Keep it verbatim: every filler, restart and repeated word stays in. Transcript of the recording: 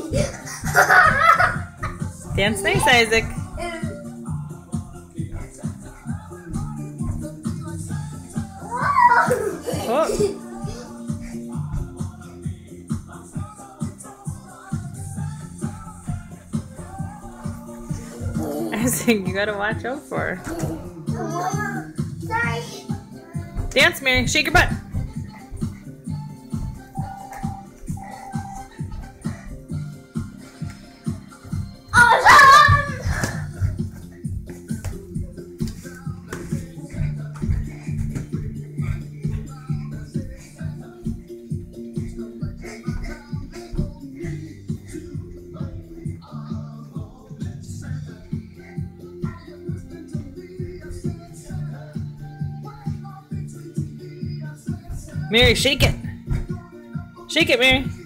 Dance nice, Isaac. Oh. Isaac, you gotta watch out for her. Sorry. Dance, Mary. Shake your butt. Mary, shake it. Shake it, Mary.